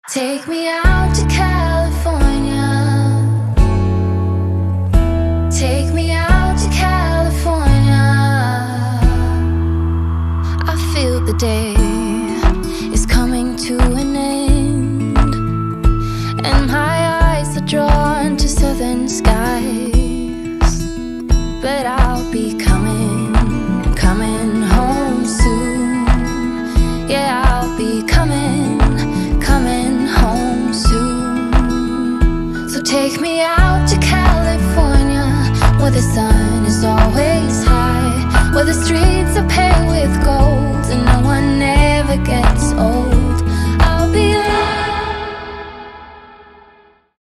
Take me out to California. Take me out to California. I feel the day is coming to an end, and my eyes are drawn to southern skies. But I'll be coming home soon. Yeah, I'll be coming home soon. So take me out to California, where the sun